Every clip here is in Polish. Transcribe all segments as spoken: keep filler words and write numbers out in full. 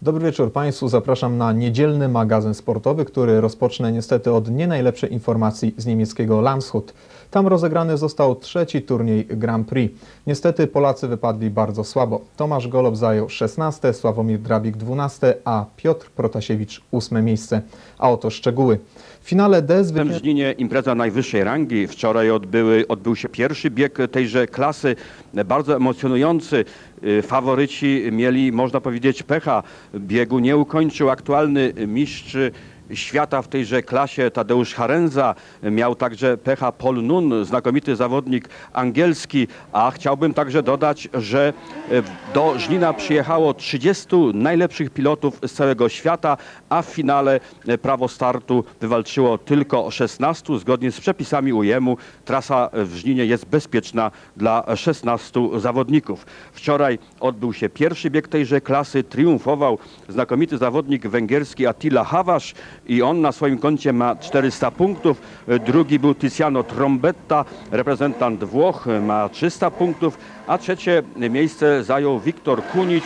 Dobry wieczór Państwu. Zapraszam na niedzielny magazyn sportowy, który rozpocznę niestety od nie najlepszej informacji z niemieckiego Landshut. Tam rozegrany został trzeci turniej Grand Prix. Niestety Polacy wypadli bardzo słabo. Tomasz Golob zajął szesnaste, Sławomir Drabik dwunaste, a Piotr Protasiewicz ósme miejsce. A oto szczegóły. W finale D W tym Żninie impreza najwyższej rangi. Wczoraj odbyły, odbył się pierwszy bieg tejże klasy, bardzo emocjonujący. Faworyci mieli, można powiedzieć, pecha. Biegu nie ukończył aktualny mistrz świata w tejże klasie Tadeusz Harenza. Miał także pecha Paul Nun, znakomity zawodnik angielski, a chciałbym także dodać, że do Żnina przyjechało trzydziestu najlepszych pilotów z całego świata, a w finale prawo startu wywalczyło tylko szesnastu. Zgodnie z przepisami U E M-u trasa w Żninie jest bezpieczna dla szesnastu zawodników. Wczoraj odbył się pierwszy bieg tejże klasy. Triumfował znakomity zawodnik węgierski Attila Hawasz i on na swoim koncie ma czterysta punktów. Drugi był Tiziano Trombetta, reprezentant Włoch, ma trzysta punktów, a trzecie miejsce zajął Wiktor Kunic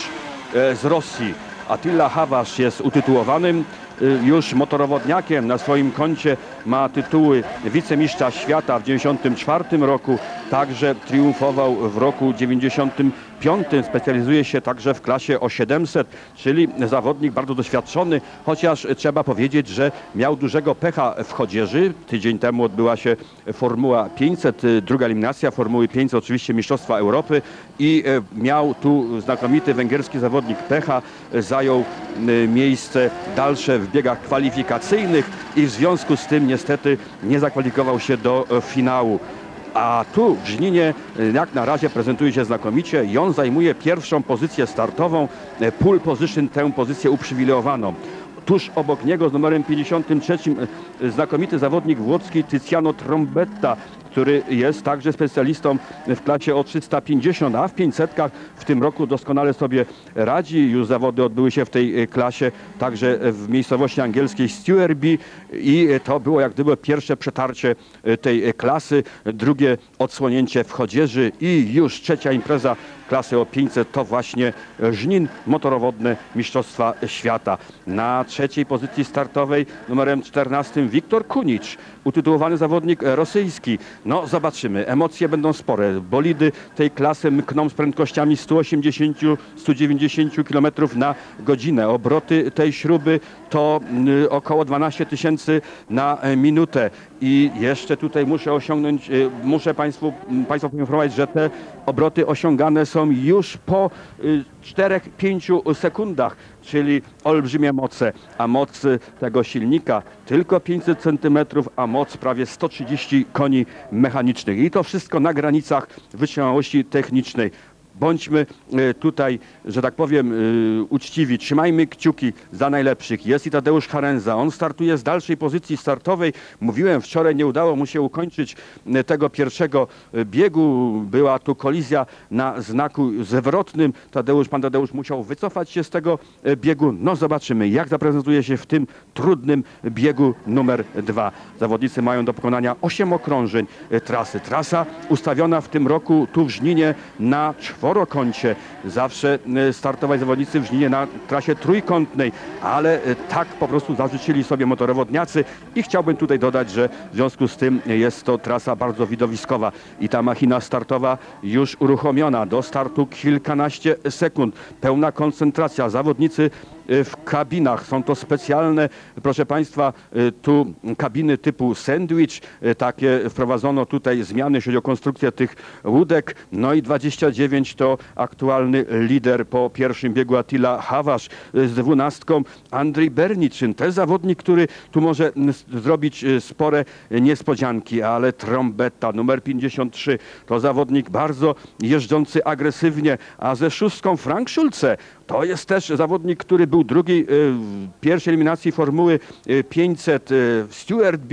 z Rosji. Attila Hawasz jest utytułowanym już motorowodniakiem. Na swoim koncie ma tytuły wicemistrza świata w dziewięćdziesiątym czwartym roku, także triumfował w roku dziewięćdziesiątym piątym. Specjalizuje się także w klasie o siedemset, czyli zawodnik bardzo doświadczony, chociaż trzeba powiedzieć, że miał dużego pecha w chodzieży. Tydzień temu odbyła się Formuła pięćset, druga eliminacja Formuły pięćset, oczywiście Mistrzostwa Europy, i miał tu znakomity węgierski zawodnik pecha, zajął miejsce dalsze w biegach kwalifikacyjnych i w związku z tym niestety nie zakwalifikował się do finału. A tu w Żninie jak na razie prezentuje się znakomicie i on zajmuje pierwszą pozycję startową, pole position, tę pozycję uprzywilejowaną. Tuż obok niego z numerem pięćdziesiątym trzecim znakomity zawodnik włoski Tiziano Trombetta, który jest także specjalistą w klasie o trzysta pięćdziesiąt, a w pięćsetkach w tym roku doskonale sobie radzi. Już zawody odbyły się w tej klasie także w miejscowości angielskiej Stewerby i to było jak gdyby pierwsze przetarcie tej klasy, drugie odsłonięcie w chodzieży i już trzecia impreza klasy o pięćset to właśnie Żnin, motorowodne Mistrzostwa Świata. Na trzeciej pozycji startowej numerem czternastym Wiktor Kunic, utytułowany zawodnik rosyjski. No zobaczymy, emocje będą spore. Bolidy tej klasy mkną z prędkościami sto osiemdziesiąt do stu dziewięćdziesięciu kilometrów na godzinę. Obroty tej śruby to y, około dwanaście tysięcy na minutę. I jeszcze tutaj muszę osiągnąć, y, muszę Państwu, Państwa poinformować, że te obroty osiągane są już po y, czterech pięciu sekundach, czyli olbrzymie moce, a moc tego silnika tylko pięćset centymetrów, a moc prawie sto trzydzieści koni mechanicznych. I to wszystko na granicach wytrzymałości technicznej. Bądźmy tutaj, że tak powiem, uczciwi, trzymajmy kciuki za najlepszych. Jest i Tadeusz Harenza, on startuje z dalszej pozycji startowej. Mówiłem, wczoraj nie udało mu się ukończyć tego pierwszego biegu. Była tu kolizja na znaku zwrotnym. Tadeusz, pan Tadeusz musiał wycofać się z tego biegu. No zobaczymy, jak zaprezentuje się w tym trudnym biegu numer dwa. Zawodnicy mają do pokonania osiem okrążeń trasy. Trasa ustawiona w tym roku tu w Żninie na czworokącie. Zawsze startować zawodnicy w Żninie na trasie trójkątnej, ale tak po prostu zażyczyli sobie motorowodniacy i chciałbym tutaj dodać, że w związku z tym jest to trasa bardzo widowiskowa i ta machina startowa już uruchomiona. Do startu kilkanaście sekund. Pełna koncentracja. Zawodnicy w kabinach. Są to specjalne, proszę Państwa, tu kabiny typu sandwich. Takie wprowadzono tutaj zmiany, jeśli chodzi o konstrukcję tych łódek. No i dwadzieścia dziewięć to aktualny lider po pierwszym biegu Attila Hawasz z dwunastką Andrzej Berniczyn. To jest zawodnik, który tu może zrobić spore niespodzianki, ale Trombetta numer pięćdziesiąt trzy to zawodnik bardzo jeżdżący agresywnie, a ze szóstką Frank Schulze to jest też zawodnik, który był drugi w pierwszej eliminacji Formuły pięćset w Stewerby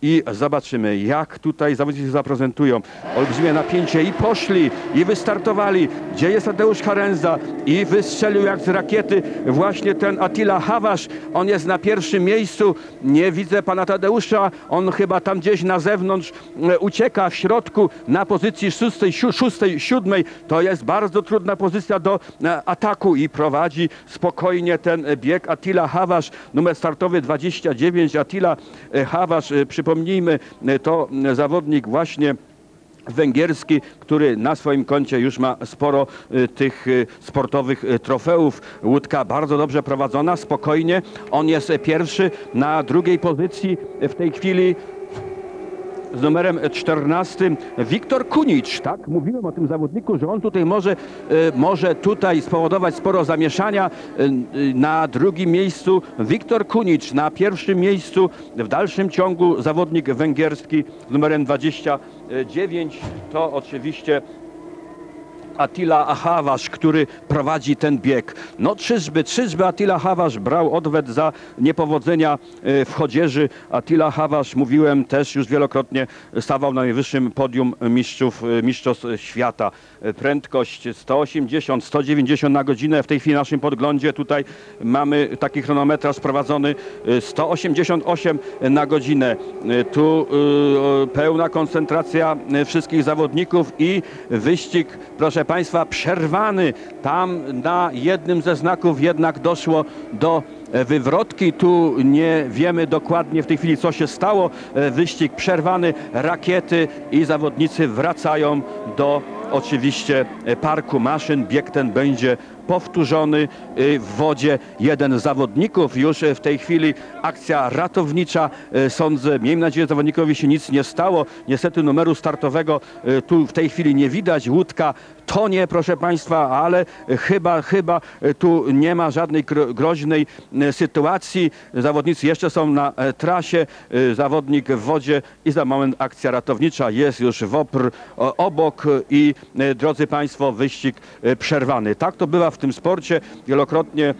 i zobaczymy, jak tutaj zawodnicy się zaprezentują. Olbrzymie napięcie i poszli, i wystartowali. Gdzie jest Tadeusz Harenza? I wystrzelił jak z rakiety właśnie ten Attila Hawasz. On jest na pierwszym miejscu. Nie widzę pana Tadeusza. On chyba tam gdzieś na zewnątrz e, ucieka, w środku na pozycji szóstej, si szóstej, siódmej. To jest bardzo trudna pozycja do e, ataku i prowadzi spokojnie ten bieg Attila Hawasz, numer startowy dwadzieścia dziewięć. Attila Hawasz, przypomnijmy, to zawodnik właśnie węgierski, który na swoim koncie już ma sporo y, tych y, sportowych y, trofeów. Łódka bardzo dobrze prowadzona, spokojnie. On jest pierwszy na drugiej pozycji w tej chwili. Z numerem czternastym Wiktor Kunicz, tak? Mówiłem o tym zawodniku, że on tutaj może, y, może tutaj spowodować sporo zamieszania. Y, y, na drugim miejscu Wiktor Kunicz, na pierwszym miejscu w dalszym ciągu zawodnik węgierski z numerem dwadzieścia dziewięć. To oczywiście Attila Hawasz, który prowadzi ten bieg. No czyżby, czyżby Attila Hawasz brał odwet za niepowodzenia w Chodzieży. Attila Hawasz, mówiłem też już wielokrotnie, stawał na najwyższym podium mistrzów, mistrzostw świata. Prędkość sto osiemdziesiąt, sto dziewięćdziesiąt na godzinę. W tej chwili w naszym podglądzie tutaj mamy taki chronometraż prowadzony sto osiemdziesiąt osiem na godzinę. Tu y, pełna koncentracja wszystkich zawodników i wyścig, proszę państwa, przerwany. Tam na jednym ze znaków jednak doszło do wywrotki. Tu nie wiemy dokładnie w tej chwili, co się stało. Wyścig przerwany, rakiety i zawodnicy wracają do oczywiście parku maszyn. Bieg ten będzie powtórzony w wodzie. Jeden z zawodników już w tej chwili, akcja ratownicza, sądzę, miejmy nadzieję, że zawodnikowi się nic nie stało. Niestety numeru startowego tu w tej chwili nie widać. Łódka tonie, proszę państwa, ale chyba, chyba tu nie ma żadnej groźnej sytuacji. Zawodnicy jeszcze są na trasie, zawodnik w wodzie i za moment akcja ratownicza. Jest już WOPR obok i, drodzy państwo, wyścig przerwany. Tak to bywa w tym sporcie. Wielokrotnie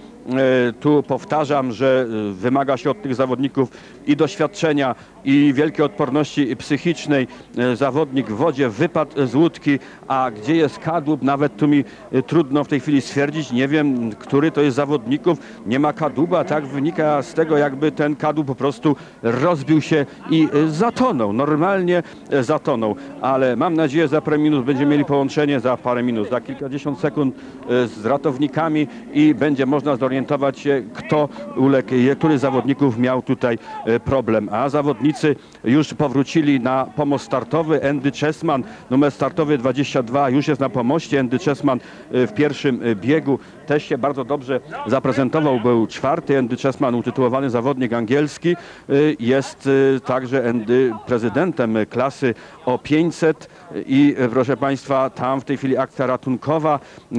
tu powtarzam, że wymaga się od tych zawodników i doświadczenia, i wielkiej odporności psychicznej. Zawodnik w wodzie wypadł z łódki, a gdzie jest kadłub, nawet tu mi trudno w tej chwili stwierdzić. Nie wiem, który to jest zawodników. Nie ma kadłuba, tak wynika z tego, jakby ten kadłub po prostu rozbił się i zatonął. Normalnie zatonął, ale mam nadzieję, że za parę minut będziemy mieli połączenie, za parę minut, za kilkadziesiąt sekund z ratownikami i będzie można zorientować się, kto uległ, który z zawodników miał tutaj problem. A zawodnicy już powrócili na pomost startowy. Andy Chessman, numer startowy dwadzieścia dwa, już jest na pomoście. Andy Chessman w pierwszym biegu też się bardzo dobrze zaprezentował. Był czwarty. Andy Chessman, utytułowany zawodnik angielski, jest także Andy prezydentem klasy O pięćset i proszę państwa, tam w tej chwili akcja ratunkowa.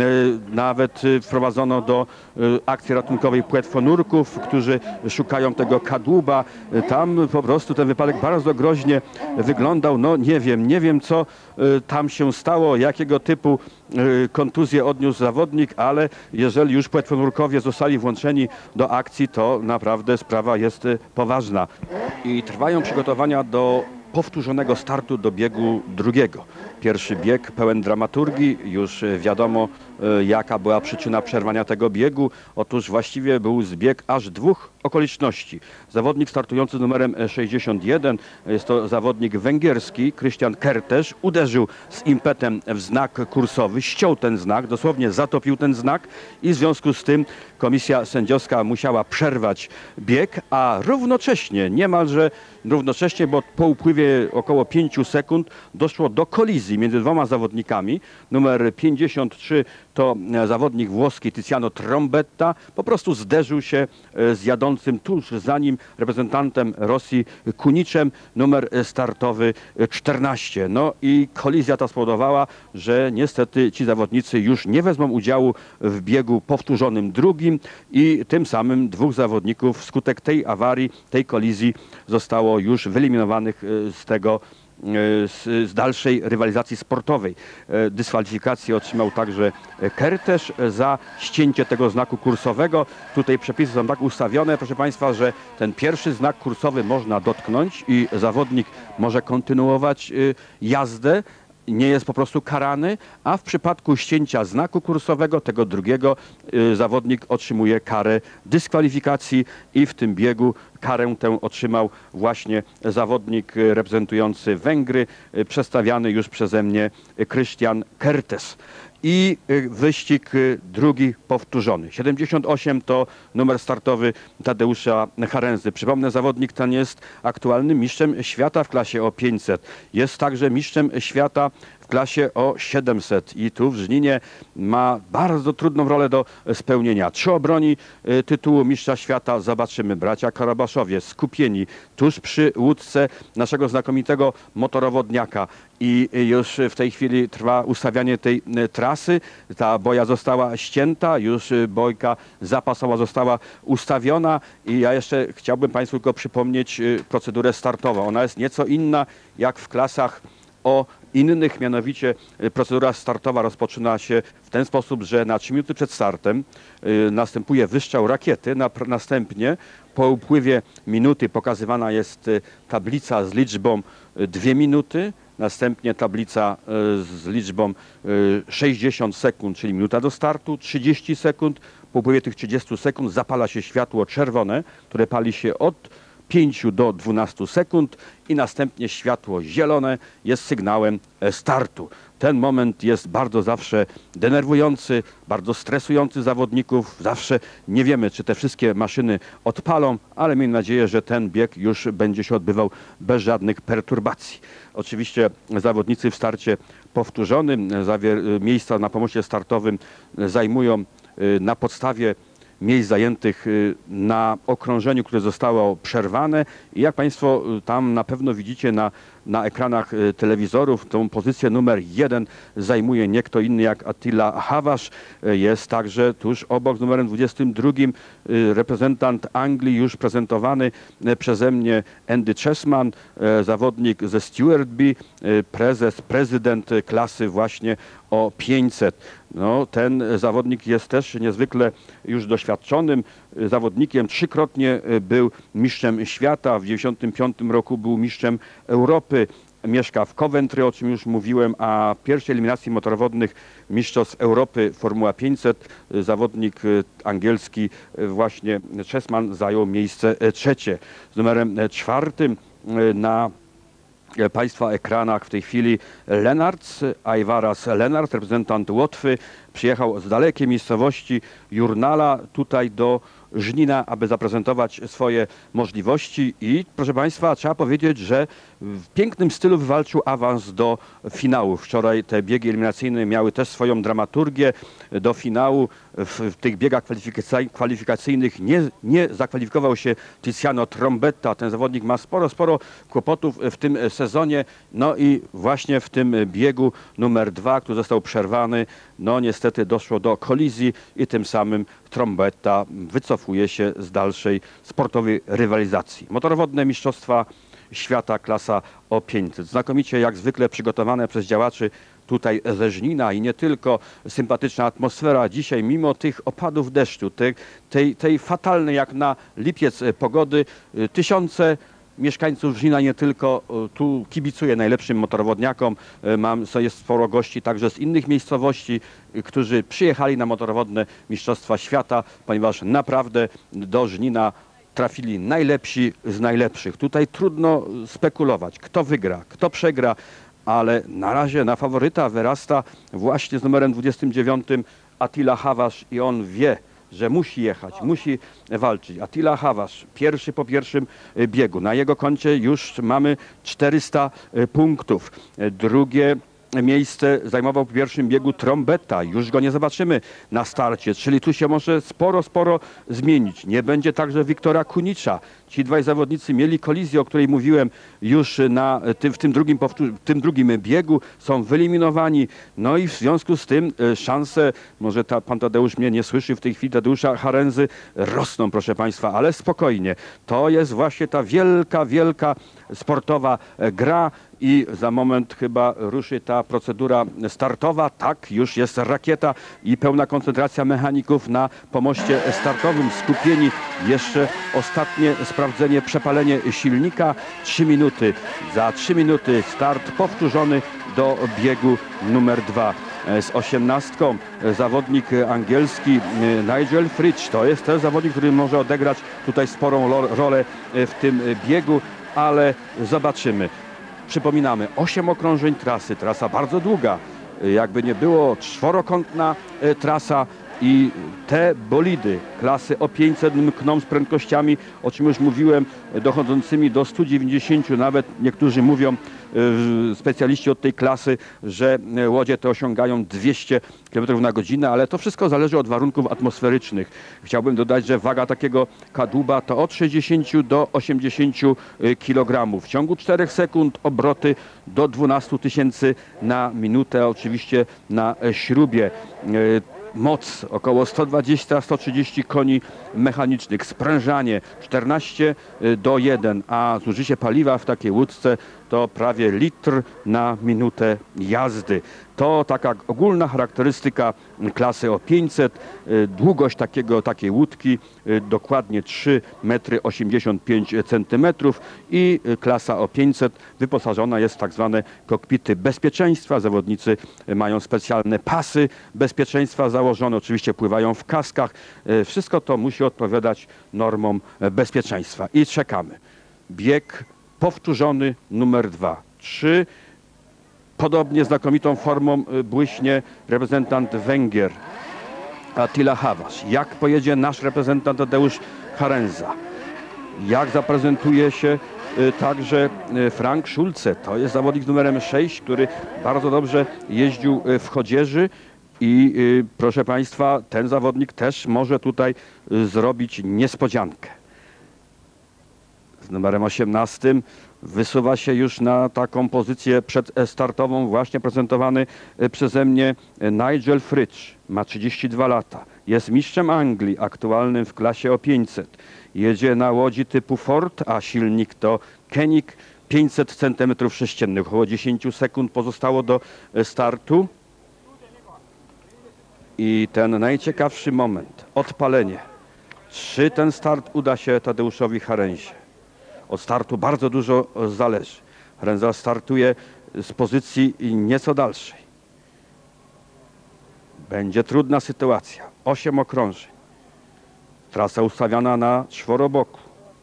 Nawet wprowadzono do akcji ratunkowej płetwonurków, którzy szukają tego kadłuba. Tam po prostu ten wypadek bardzo groźnie wyglądał. No nie wiem, nie wiem co tam się stało, jakiego typu kontuzję odniósł zawodnik, ale jeżeli już płetwonurkowie zostali włączeni do akcji, to naprawdę sprawa jest poważna. I trwają przygotowania do powtórzonego startu do biegu drugiego. Pierwszy bieg pełen dramaturgii, już wiadomo jaka była przyczyna przerwania tego biegu. Otóż właściwie był zbieg aż dwóch okoliczności. Zawodnik startujący z numerem sześćdziesiąt jeden, jest to zawodnik węgierski, Christian Kertész, uderzył z impetem w znak kursowy, ściął ten znak, dosłownie zatopił ten znak i w związku z tym komisja sędziowska musiała przerwać bieg, a równocześnie, niemalże równocześnie, bo po upływie około pięciu sekund doszło do kolizji między dwoma zawodnikami. Numer pięćdziesiąt trzy to zawodnik włoski Tiziano Trombetta, po prostu zderzył się z jadącym tuż za nim reprezentantem Rosji Kuniczem, numer startowy czternaście. No i kolizja ta spowodowała, że niestety ci zawodnicy już nie wezmą udziału w biegu powtórzonym drugim i tym samym dwóch zawodników wskutek tej awarii, tej kolizji zostało już wyeliminowanych z tego z, z dalszej rywalizacji sportowej. Dyskwalifikację otrzymał także Kertes za ścięcie tego znaku kursowego. Tutaj przepisy są tak ustawione, proszę Państwa, że ten pierwszy znak kursowy można dotknąć i zawodnik może kontynuować jazdę. Nie jest po prostu karany, a w przypadku ścięcia znaku kursowego, tego drugiego, y, zawodnik otrzymuje karę dyskwalifikacji i w tym biegu karę tę otrzymał właśnie zawodnik y, reprezentujący Węgry, y, przedstawiany już przeze mnie y, Christian Kertes. I y, wyścig y, drugi powtórzony. siedemdziesiąt osiem to numer startowy Tadeusza Harenzy. Przypomnę, zawodnik ten jest aktualnym mistrzem świata w klasie o pięćset. Jest także mistrzem świata w klasie o siedemset i tu w Żninie ma bardzo trudną rolę do spełnienia. Czy obroni y, tytułu mistrza świata? Zobaczymy. Bracia Karabaszowie skupieni tuż przy łódce naszego znakomitego motorowodniaka i już w tej chwili trwa ustawianie tej y, trasy. Ta boja została ścięta, już y, bojka zapasowa została ustawiona i ja jeszcze chciałbym Państwu tylko przypomnieć y, procedurę startową. Ona jest nieco inna jak w klasach o innych, mianowicie procedura startowa rozpoczyna się w ten sposób, że na trzy minuty przed startem y, następuje wystrzał rakiety, na, następnie po upływie minuty pokazywana jest y, tablica z liczbą y, dwie minuty, następnie tablica y, z liczbą y, sześćdziesiąt sekund, czyli minuta do startu, trzydzieści sekund, po upływie tych trzydziestu sekund zapala się światło czerwone, które pali się od pięciu do dwunastu sekund i następnie światło zielone jest sygnałem startu. Ten moment jest bardzo zawsze denerwujący, bardzo stresujący zawodników. Zawsze nie wiemy, czy te wszystkie maszyny odpalą, ale miejmy nadzieję, że ten bieg już będzie się odbywał bez żadnych perturbacji. Oczywiście zawodnicy w starcie powtórzonym, miejsca na pomoście startowym zajmują na podstawie miejsc zajętych na okrążeniu, które zostało przerwane i jak Państwo tam na pewno widzicie na, na ekranach telewizorów, tą pozycję numer jeden zajmuje nie kto inny jak Attila Hawasz. Jest także tuż obok z numerem dwudziestym drugim reprezentant Anglii już prezentowany przeze mnie Andy Chessman, zawodnik ze Stewartby, prezes, prezydent klasy właśnie o pięćset. No, ten zawodnik jest też niezwykle już doświadczonym zawodnikiem. Trzykrotnie był mistrzem świata. W dziewięćdziesiątym piątym roku był mistrzem Europy. Mieszka w Coventry, o czym już mówiłem, a w pierwszej eliminacji motorowodnych mistrzostw Europy Formuła pięćset zawodnik angielski właśnie Chessman zajął miejsce trzecie. Z numerem czwartym na Państwa ekranach w tej chwili Lennarts, Aivaras Lennart, reprezentant Łotwy, przyjechał z dalekiej miejscowości Jurnala tutaj do Żnina, aby zaprezentować swoje możliwości i proszę Państwa, trzeba powiedzieć, że w pięknym stylu wywalczył awans do finału. Wczoraj te biegi eliminacyjne miały też swoją dramaturgię. Do finału w, w tych biegach kwalifikacyjnych nie, nie zakwalifikował się Tiziano Trombetta. Ten zawodnik ma sporo, sporo kłopotów w tym sezonie. No i właśnie w tym biegu numer dwa, który został przerwany, no niestety doszło do kolizji i tym samym Trombetta wycofuje się z dalszej sportowej rywalizacji. Motorowodne mistrzostwa świata klasa o pięćset. Znakomicie jak zwykle przygotowane przez działaczy tutaj ze Żnina i nie tylko. Sympatyczna atmosfera dzisiaj mimo tych opadów deszczu, tej, tej, tej fatalnej jak na lipiec pogody. Tysiące mieszkańców Żnina nie tylko tu kibicuje najlepszym motorowodniakom. Mam, jest sporo gości także z innych miejscowości, którzy przyjechali na motorowodne mistrzostwa świata, ponieważ naprawdę do Żnina trafili najlepsi z najlepszych. Tutaj trudno spekulować, kto wygra, kto przegra, ale na razie na faworyta wyrasta właśnie z numerem dwudziestym dziewiątym Attila Hawasz i on wie, że musi jechać, musi walczyć. Attila Hawasz, pierwszy po pierwszym biegu. Na jego koncie już mamy czterysta punktów. Drugie miejsce zajmował w pierwszym biegu Trombetta. Już go nie zobaczymy na starcie, czyli tu się może sporo, sporo zmienić. Nie będzie także Wiktora Kunicza. Ci dwaj zawodnicy mieli kolizję, o której mówiłem już na tym, w tym drugim, w tym drugim biegu. Są wyeliminowani. No i w związku z tym szanse, może ta, pan Tadeusz mnie nie słyszy w tej chwili, Tadeusza Harenzy, rosną, proszę Państwa, ale spokojnie. To jest właśnie ta wielka, wielka sportowa gra. i za moment chyba ruszy ta procedura startowa. Tak, już jest rakieta i pełna koncentracja mechaników na pomoście startowym. Skupieni, jeszcze ostatnie sprawdzenie, przepalenie silnika. Trzy minuty. Za trzy minuty start powtórzony do biegu numer dwa. Z osiemnastką zawodnik angielski Nigel Fritsch. To jest ten zawodnik, który może odegrać tutaj sporą rolę w tym biegu, ale zobaczymy. Przypominamy, osiem okrążeń trasy, trasa bardzo długa, jakby nie było czworokątna trasa i te bolidy klasy O pięćset mkną z prędkościami, o czym już mówiłem, dochodzącymi do stu dziewięćdziesięciu, nawet niektórzy mówią, specjaliści od tej klasy, że łodzie te osiągają dwieście kilometrów na godzinę, ale to wszystko zależy od warunków atmosferycznych. Chciałbym dodać, że waga takiego kadłuba to od sześćdziesięciu do osiemdziesięciu kilogramów. W ciągu czterech sekund obroty do dwunastu tysięcy na minutę, oczywiście na śrubie. Moc około sto dwadzieścia do stu trzydziestu koni mechanicznych, sprężanie czternaście do jeden, a zużycie paliwa w takiej łódce to prawie litr na minutę jazdy. To taka ogólna charakterystyka klasy O pięćset. Długość takiego, takiej łódki dokładnie trzy metry osiemdziesiąt pięć centymetrów i klasa O pięćset wyposażona jest w tak zwane kokpity bezpieczeństwa. Zawodnicy mają specjalne pasy bezpieczeństwa założone, oczywiście pływają w kaskach. Wszystko to musi odpowiadać normom bezpieczeństwa. I czekamy. Bieg powtórzony numer dwa. Trzy. Podobnie znakomitą formą błyśnie reprezentant Węgier Attila Havas. Jak pojedzie nasz reprezentant Tadeusz Harenza? Jak zaprezentuje się także Frank Schulze? To jest zawodnik numerem sześć, który bardzo dobrze jeździł w Chodzieży i proszę Państwa, ten zawodnik też może tutaj zrobić niespodziankę. Z numerem osiemnastym wysuwa się już na taką pozycję przedstartową właśnie prezentowany przeze mnie Nigel Fritsch. Ma trzydzieści dwa lata. Jest mistrzem Anglii aktualnym w klasie O pięćset. Jedzie na łodzi typu Ford, a silnik to Koenig pięćset centymetrów sześciennych. Około dziesięć sekund pozostało do startu. I ten najciekawszy moment. Odpalenie. Czy ten start uda się Tadeuszowi Harenzie? Od startu bardzo dużo zależy. Harenza startuje z pozycji nieco dalszej. Będzie trudna sytuacja. Osiem okrążeń. Trasa ustawiona na czworoboku.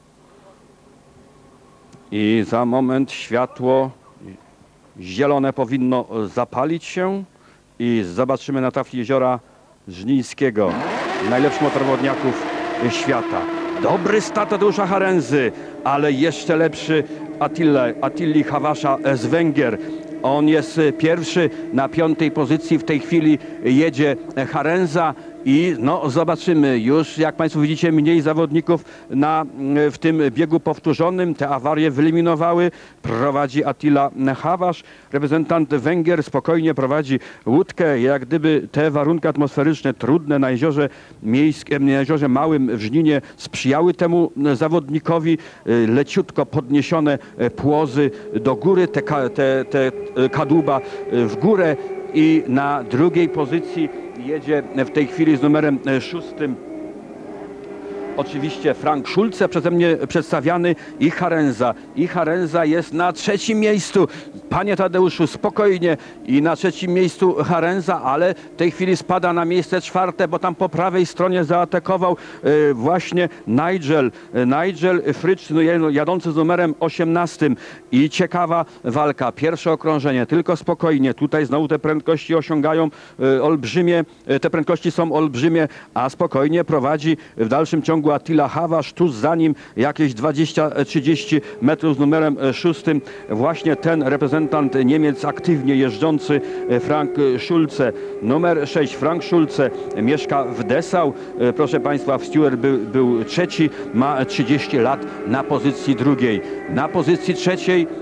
I za moment światło zielone powinno zapalić się i zobaczymy na tafli jeziora Żnińskiego najlepszych motorowodniaków świata. Dobry start Tadeusza Harenzy, ale jeszcze lepszy Attila, Attilli Havasa z Węgier. On jest pierwszy na piątej pozycji. W tej chwili jedzie Harenza i no zobaczymy już, jak Państwo widzicie, mniej zawodników na, w tym biegu powtórzonym. Te awarie wyeliminowały. Prowadzi Attila Havas. Reprezentant Węgier spokojnie prowadzi łódkę. Jak gdyby te warunki atmosferyczne trudne na jeziorze miejskim, na jeziorze małym w Żninie sprzyjały temu zawodnikowi. Leciutko podniesione płozy do góry, te, te, te kadłuba w górę i na drugiej pozycji jedzie w tej chwili z numerem szóstym oczywiście Frank Schulze, przeze mnie przedstawiany, i Harenza. I Harenza jest na trzecim miejscu. Panie Tadeuszu, spokojnie. I na trzecim miejscu Harenza, ale w tej chwili spada na miejsce czwarte, bo tam po prawej stronie zaatakował e, właśnie Nigel. Nigel Fritsch, no, jadący z numerem osiemnastym. I ciekawa walka. Pierwsze okrążenie, tylko spokojnie. Tutaj znowu te prędkości osiągają e, olbrzymie, e, te prędkości są olbrzymie, a spokojnie prowadzi w dalszym ciągu Attila Havas, tuż za nim jakieś dwadzieścia trzydzieści metrów z numerem szóstym. Właśnie ten reprezentant Niemiec aktywnie jeżdżący Frank Schulze. Numer sześć Frank Schulze mieszka w Dessau. Proszę Państwa, w Stewart był, był trzeci, ma trzydzieści lat na pozycji drugiej. Na pozycji trzeciej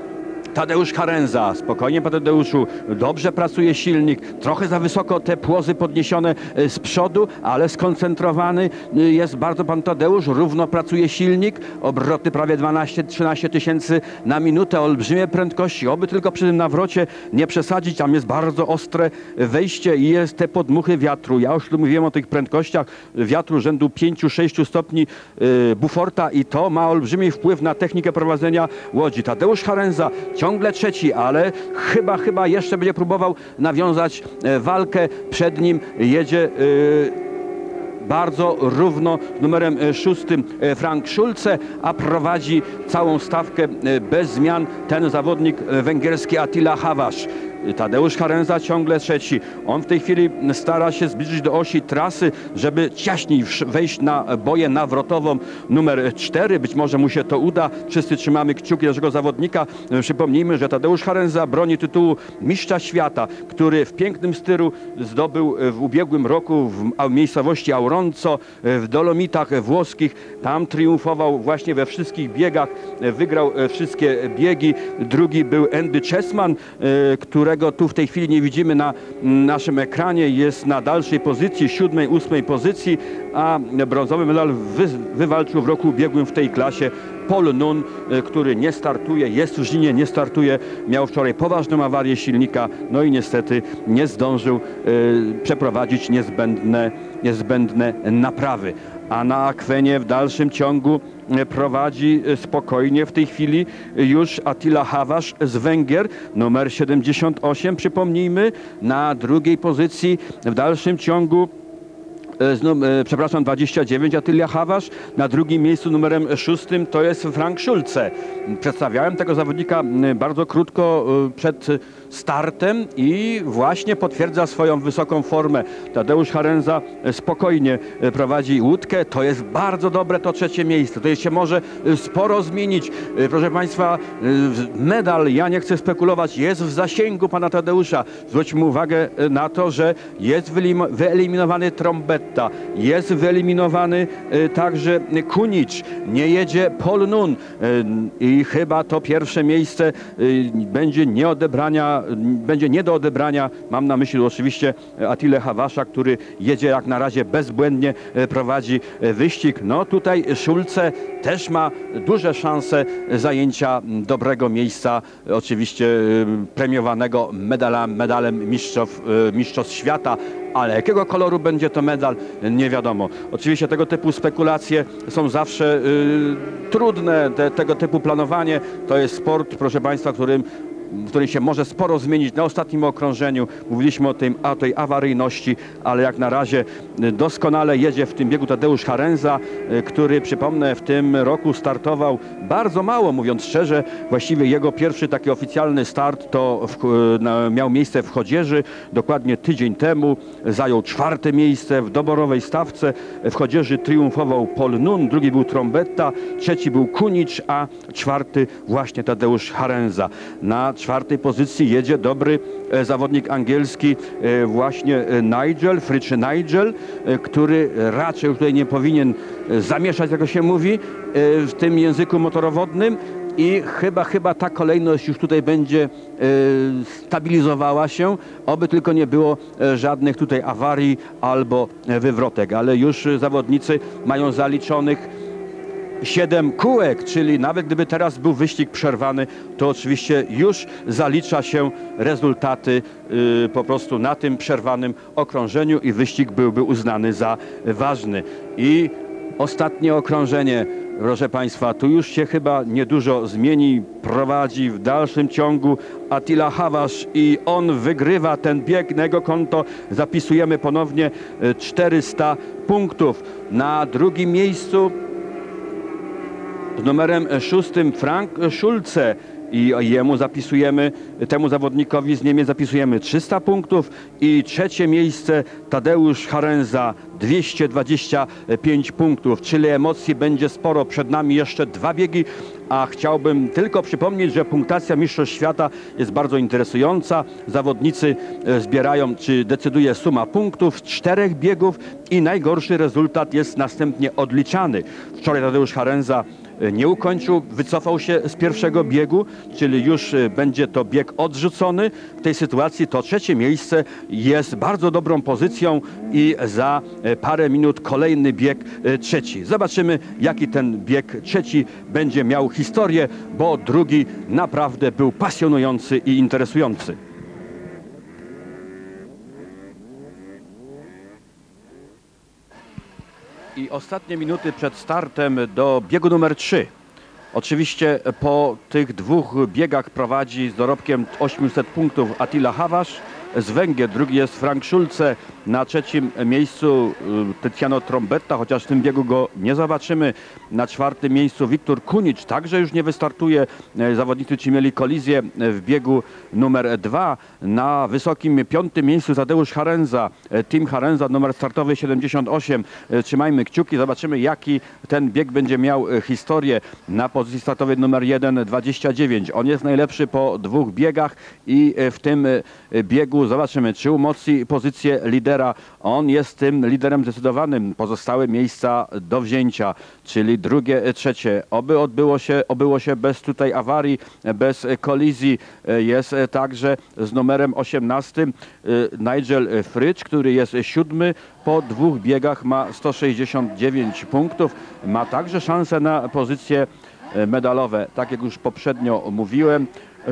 Tadeusz Harenza, spokojnie panie Tadeuszu, dobrze pracuje silnik, trochę za wysoko te płozy podniesione z przodu, ale skoncentrowany jest bardzo pan Tadeusz, równo pracuje silnik, obroty prawie dwanaście trzynaście tysięcy na minutę, olbrzymie prędkości, oby tylko przy tym nawrocie nie przesadzić, tam jest bardzo ostre wejście i jest te podmuchy wiatru. Ja już tu mówiłem o tych prędkościach wiatru rzędu pięć sześć stopni Beauforta i to ma olbrzymi wpływ na technikę prowadzenia łodzi. Tadeusz Harenza ciągle trzeci, ale chyba, chyba jeszcze będzie próbował nawiązać walkę. Przed nim jedzie bardzo równo z numerem szóstym Frank Schulze, a prowadzi całą stawkę bez zmian ten zawodnik węgierski Attila Havas. Tadeusz Harenza ciągle trzeci. On w tej chwili stara się zbliżyć do osi trasy, żeby ciaśniej wejść na boję nawrotową numer cztery. Być może mu się to uda. Wszyscy trzymamy kciuki naszego zawodnika. Przypomnijmy, że Tadeusz Harenza broni tytułu mistrza świata, który w pięknym stylu zdobył w ubiegłym roku w miejscowości Auronzo w Dolomitach włoskich. Tam triumfował właśnie we wszystkich biegach. Wygrał wszystkie biegi. Drugi był Andy Chessman, który którego tu w tej chwili nie widzimy na naszym ekranie, jest na dalszej pozycji, siódmej, ósmej pozycji, a brązowy medal wy, wywalczył w roku ubiegłym w tej klasie Paul Nunn, który nie startuje, jest w Żninie, nie startuje, miał wczoraj poważną awarię silnika, no i niestety nie zdążył y, przeprowadzić niezbędne, niezbędne naprawy. A na akwenie w dalszym ciągu prowadzi spokojnie w tej chwili już Attila Havas z Węgier, numer siedemdziesiąt osiem, przypomnijmy, na drugiej pozycji w dalszym ciągu przepraszam, dwadzieścia dziewięć Attila Havas, na drugim miejscu numerem szóstym to jest Frank Schulze. Przedstawiałem tego zawodnika bardzo krótko przed startem i właśnie potwierdza swoją wysoką formę. Tadeusz Harenza spokojnie prowadzi łódkę, to jest bardzo dobre to trzecie miejsce, to się może sporo zmienić. Proszę Państwa, medal, ja nie chcę spekulować, jest w zasięgu pana Tadeusza. Zwróćmy uwagę na to, że jest wyeliminowany Trombetta, jest wyeliminowany także Kunicz, nie jedzie Paul Nunn i chyba to pierwsze miejsce będzie nie odebrania, będzie nie do odebrania. Mam na myśli oczywiście Attilę Havasa, który jedzie jak na razie bezbłędnie, prowadzi wyścig. No tutaj Schulze też ma duże szanse zajęcia dobrego miejsca, oczywiście premiowanego medalem, medalem mistrzów, mistrzostw świata. Ale jakiego koloru będzie to medal, nie wiadomo. Oczywiście tego typu spekulacje są zawsze y, trudne, te, tego typu planowanie. To jest sport, proszę Państwa, którym który się może sporo zmienić na ostatnim okrążeniu. Mówiliśmy o, tym, o tej awaryjności, ale jak na razie doskonale jedzie w tym biegu Tadeusz Harenza, który, przypomnę, w tym roku startował bardzo mało, mówiąc szczerze. Właściwie jego pierwszy taki oficjalny start to w, na, miał miejsce w Chodzieży, dokładnie tydzień temu. Zajął czwarte miejsce w doborowej stawce. W Chodzieży triumfował Paul Nunn, drugi był Trombetta, trzeci był Kunicz, a czwarty właśnie Tadeusz Harenza. Na czwartej pozycji jedzie dobry zawodnik angielski, właśnie Nigel, Fritz Nigel, który raczej tutaj nie powinien zamieszać, jak to się mówi, w tym języku motorowodnym. I chyba, chyba ta kolejność już tutaj będzie e, stabilizowała się, oby tylko nie było żadnych tutaj awarii albo wywrotek, ale już zawodnicy mają zaliczonych siedem kółek, czyli nawet gdyby teraz był wyścig przerwany, to oczywiście już zalicza się rezultaty yy, po prostu na tym przerwanym okrążeniu i wyścig byłby uznany za ważny. I ostatnie okrążenie, proszę Państwa, tu już się chyba niedużo zmieni, prowadzi w dalszym ciągu Attila Havas i on wygrywa ten bieg, na jego konto zapisujemy ponownie czterysta punktów. Na drugim miejscu z numerem szóstym Frank Schulze i jemu zapisujemy, temu zawodnikowi z Niemiec zapisujemy trzysta punktów i trzecie miejsce Tadeusz Harenza dwieście dwadzieścia pięć punktów, czyli emocji będzie sporo. Przed nami jeszcze dwa biegi, a chciałbym tylko przypomnieć, że punktacja Mistrzostw Świata jest bardzo interesująca. Zawodnicy zbierają, czy decyduje suma punktów z czterech biegów i najgorszy rezultat jest następnie odliczany. Wczoraj Tadeusz Harenza nie ukończył, wycofał się z pierwszego biegu, czyli już będzie to bieg odrzucony. W tej sytuacji to trzecie miejsce jest bardzo dobrą pozycją i za parę minut kolejny bieg trzeci. Zobaczymy, jaki ten bieg trzeci będzie miał historię, bo drugi naprawdę był pasjonujący i interesujący. I ostatnie minuty przed startem do biegu numer trzy. Oczywiście po tych dwóch biegach prowadzi z dorobkiem osiemset punktów Attila Hawasz z Węgier, drugi jest Frank Schulze, na trzecim miejscu Tyziano Trombetta, chociaż w tym biegu go nie zobaczymy. Na czwartym miejscu Wiktor Kunicz, także już nie wystartuje. Zawodnicy ci mieli kolizję w biegu numer dwa. Na wysokim piątym miejscu Tadeusz Harenza, Tim Harenza, numer startowy siedemdziesiąt osiem. Trzymajmy kciuki, zobaczymy, jaki ten bieg będzie miał historię. Na pozycji startowej numer jeden dwadzieścia dziewięć. On jest najlepszy po dwóch biegach i w tym biegu zobaczymy, czy umocni pozycję lidera. On jest tym liderem zdecydowanym. Pozostałe miejsca do wzięcia, czyli drugie, trzecie. Oby odbyło się, obyło się bez tutaj awarii, bez kolizji. Jest także z numerem osiemnastym Nigel Fritsch, który jest siódmy. Po dwóch biegach ma sto sześćdziesiąt dziewięć punktów. Ma także szansę na pozycje medalowe, tak jak już poprzednio mówiłem.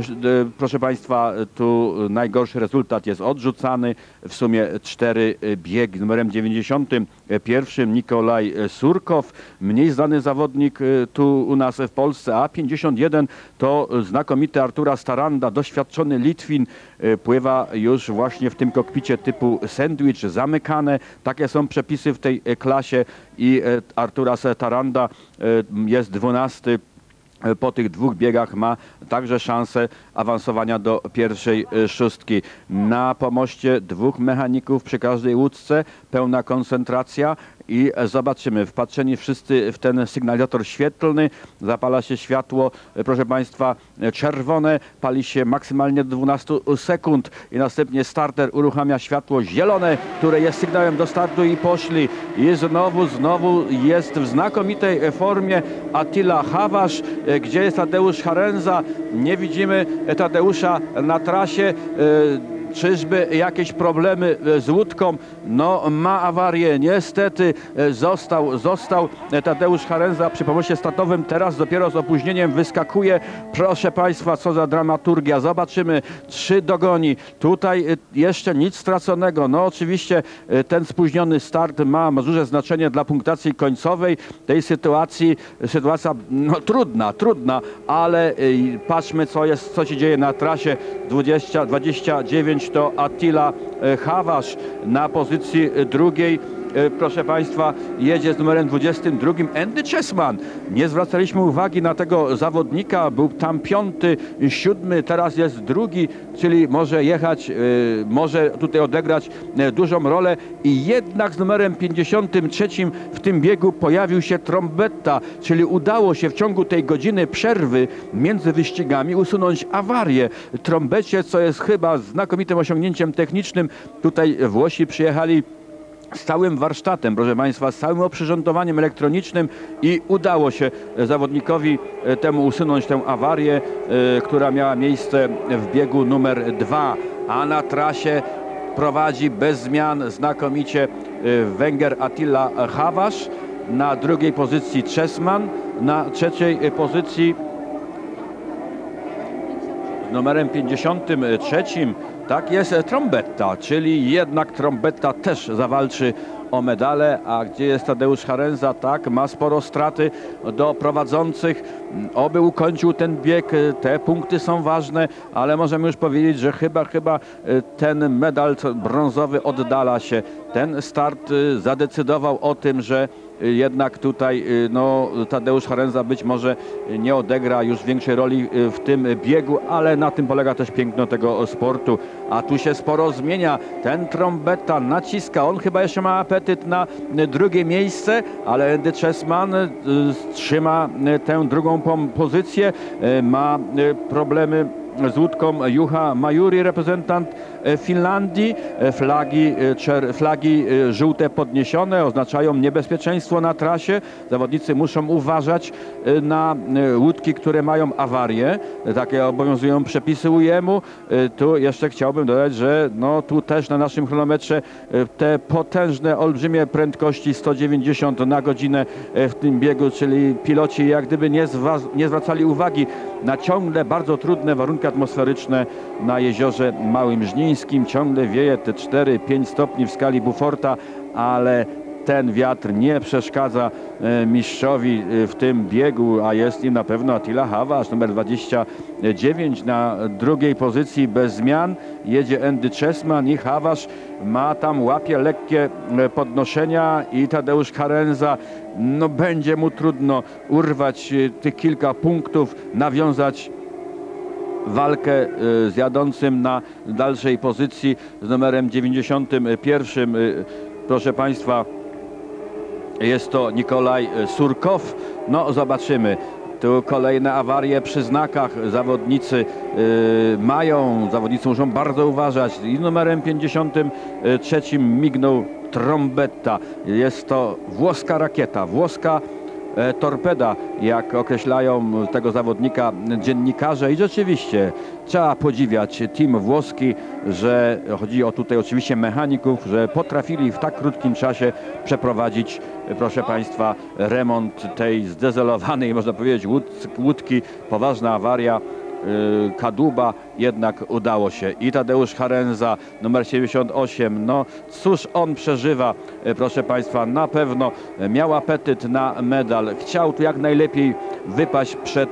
Proszę Państwa, tu najgorszy rezultat jest odrzucany. W sumie cztery biegi. Numerem dziewięćdziesiątym pierwszym Nikolaj Surkow, mniej znany zawodnik tu u nas w Polsce, a pięćdziesiąt jeden to znakomity Arturas Taranda, doświadczony Litwin, pływa już właśnie w tym kokpicie typu sandwich, zamykane. Takie są przepisy w tej klasie i Arturas Taranda jest dwunasty. Po tych dwóch biegach ma także szansę awansowania do pierwszej szóstki. Na pomoście dwóch mechaników przy każdej łódce, pełna koncentracja i zobaczymy, wpatrzeni wszyscy w ten sygnalizator świetlny, zapala się światło, proszę Państwa, czerwone, pali się maksymalnie do dwunastu sekund i następnie starter uruchamia światło zielone, które jest sygnałem do startu i poszli. I znowu, znowu jest w znakomitej formie Attila Hawasz. Gdzie jest Tadeusz Harenza? Nie widzimy Tadeusza na trasie. Czyżby jakieś problemy z łódką? No, ma awarię. Niestety został, został Tadeusz Harenza przy pomoście startowym. Teraz dopiero z opóźnieniem wyskakuje. Proszę Państwa, co za dramaturgia. Zobaczymy, czy dogoni. Tutaj jeszcze nic straconego. No oczywiście ten spóźniony start ma duże znaczenie dla punktacji końcowej tej sytuacji. Sytuacja no, trudna, trudna, ale patrzmy, co jest, co się dzieje na trasie. dwadzieścia, dwadzieścia dziewięć to Attila Hawasz na pozycji drugiej. Proszę Państwa, jedzie z numerem dwudziestym drugim Andy Chessman. Nie zwracaliśmy uwagi na tego zawodnika, był tam piąty, siódmy, teraz jest drugi, czyli może jechać, może tutaj odegrać dużą rolę i jednak z numerem pięćdziesiątym trzecim w tym biegu pojawił się Trombetta, czyli udało się w ciągu tej godziny przerwy między wyścigami usunąć awarię Trombecie, co jest chyba znakomitym osiągnięciem technicznym. Tutaj Włosi przyjechali z całym warsztatem, proszę Państwa, z całym oprzyrządowaniem elektronicznym i udało się zawodnikowi temu usunąć tę awarię, która miała miejsce w biegu numer dwa, a na trasie prowadzi bez zmian znakomicie Węgier Attila Hawasz, na drugiej pozycji Chessman, na trzeciej pozycji z numerem pięćdziesiątym trzecim tak jest Trombetta, czyli jednak Trombetta też zawalczy o medale. A gdzie jest Tadeusz Harenza? Tak, ma sporo straty do prowadzących. Oby ukończył ten bieg, te punkty są ważne, ale możemy już powiedzieć, że chyba, chyba ten medal brązowy oddala się. Ten start zadecydował o tym, że jednak tutaj no, Tadeusz Harenza być może nie odegra już większej roli w tym biegu, ale na tym polega też piękno tego sportu. A tu się sporo zmienia. Ten Trombetta naciska, on chyba jeszcze ma apetyt na drugie miejsce, ale Andy Chessman trzyma tę drugą pozycję, ma problemy z łódką Juha Majuri, reprezentant Finlandii. Flagi, flagi żółte podniesione oznaczają niebezpieczeństwo na trasie. Zawodnicy muszą uważać na łódki, które mają awarię. Takie obowiązują przepisy U I M-u. Tu jeszcze chciałbym dodać, że no, tu też na naszym chronometrze te potężne, olbrzymie prędkości sto dziewięćdziesiąt na godzinę w tym biegu, czyli piloci jak gdyby nie, nie zwracali uwagi na ciągle bardzo trudne warunki atmosferyczne na jeziorze Małym Żnińskim. Ciągle wieje te cztery pięć stopni w skali Beauforta, ale ten wiatr nie przeszkadza mistrzowi w tym biegu, a jest nim na pewno Attila Hawasz, numer dwadzieścia dziewięć na drugiej pozycji bez zmian. Jedzie Andy Chessman i Hawasz ma tam, łapie lekkie podnoszenia i Tadeusz Harenza, no będzie mu trudno urwać tych kilka punktów, nawiązać walkę z jadącym na dalszej pozycji z numerem dziewięćdziesiątym pierwszym. Proszę Państwa, jest to Nikolaj Surkow. No zobaczymy. Tu kolejne awarie przy znakach. Zawodnicy yy, mają, zawodnicy muszą bardzo uważać. I numerem pięćdziesiątym trzecim mignął Trombetta. Jest to włoska rakieta, włoska e, torpeda, jak określają tego zawodnika dziennikarze. I rzeczywiście trzeba podziwiać team włoski, że chodzi o tutaj oczywiście mechaników, że potrafili w tak krótkim czasie przeprowadzić, proszę Państwa, remont tej zdezelowanej, można powiedzieć, łódki. Poważna awaria. Kadłuba, jednak udało się. I Tadeusz Harenza, numer siedemdziesiąt osiem. No cóż on przeżywa, proszę Państwa, na pewno miał apetyt na medal. Chciał tu jak najlepiej wypaść przed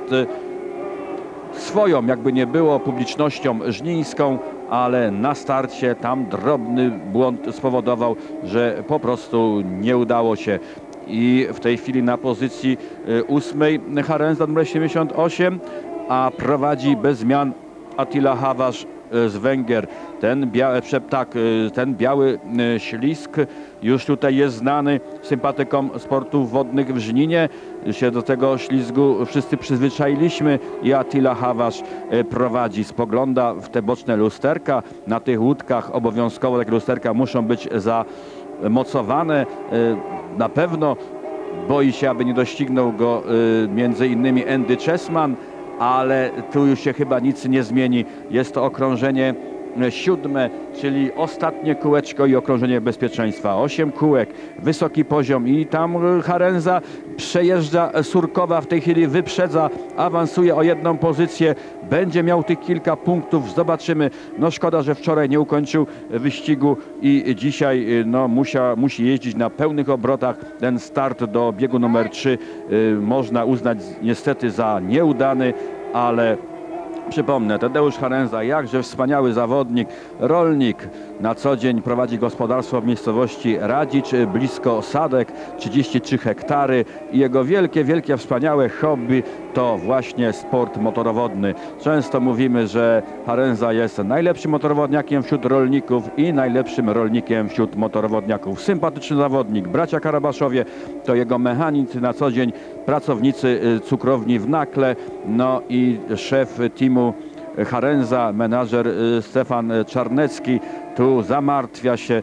swoją, jakby nie było, publicznością żnińską, ale na starcie tam drobny błąd spowodował, że po prostu nie udało się. I w tej chwili na pozycji ósmej Harenza, numer siedemdziesiąt osiem, a prowadzi bez zmian Attila Hawasz z Węgier. Ten biały, tak, ten biały ślisk już tutaj jest znany sympatykom sportów wodnych w Żninie. Się do tego ślizgu wszyscy przyzwyczailiśmy i Attila Hawasz prowadzi. Spogląda w te boczne lusterka. Na tych łódkach obowiązkowo takie lusterka muszą być zamocowane. Na pewno boi się, aby nie doścignął go między innymi Andy Chessman, ale tu już się chyba nic nie zmieni. Jest to okrążenie siódme, czyli ostatnie kółeczko i okrążenie bezpieczeństwa. Osiem kółek, wysoki poziom i tam Harenza przejeżdża Surkowa, w tej chwili wyprzedza, awansuje o jedną pozycję, będzie miał tych kilka punktów, zobaczymy. No szkoda, że wczoraj nie ukończył wyścigu i dzisiaj no, musia, musi jeździć na pełnych obrotach. Ten start do biegu numer trzy y, można uznać niestety za nieudany, ale przypomnę, Tadeusz Harenza, jakże wspaniały zawodnik, rolnik, na co dzień prowadzi gospodarstwo w miejscowości Radzicz, blisko Sadek, trzydzieści trzy hektary i jego wielkie, wielkie, wspaniałe hobby to właśnie sport motorowodny. Często mówimy, że Harenza jest najlepszym motorowodniakiem wśród rolników i najlepszym rolnikiem wśród motorowodniaków. Sympatyczny zawodnik, bracia Karabaszowie to jego mechanicy na co dzień, pracownicy cukrowni w Nakle, no i szef teamu Harenza, menadżer Stefan Czarnecki, tu zamartwia się,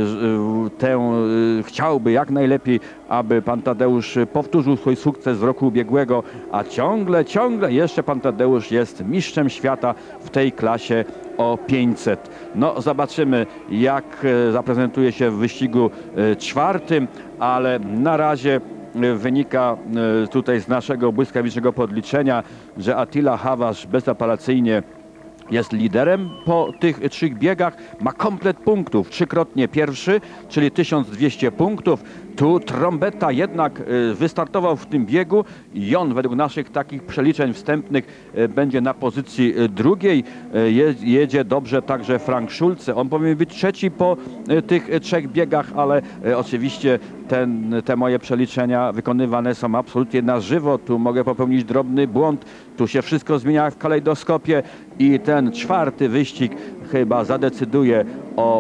tę, chciałby jak najlepiej, aby pan Tadeusz powtórzył swój sukces z roku ubiegłego, a ciągle, ciągle jeszcze pan Tadeusz jest mistrzem świata w tej klasie o pięćset. No zobaczymy, jak zaprezentuje się w wyścigu czwartym, ale na razie wynika tutaj z naszego błyskawicznego podliczenia, że Attila Hawasz bezapelacyjnie jest liderem po tych trzech biegach, ma komplet punktów, trzykrotnie pierwszy, czyli tysiąc dwieście punktów. Tu Trombetta jednak wystartował w tym biegu i on według naszych takich przeliczeń wstępnych będzie na pozycji drugiej. Jedzie dobrze także Frank Schulze. On powinien być trzeci po tych trzech biegach, ale oczywiście ten, te moje przeliczenia wykonywane są absolutnie na żywo. Tu mogę popełnić drobny błąd. Tu się wszystko zmienia w kalejdoskopie i ten czwarty wyścig chyba zadecyduje o,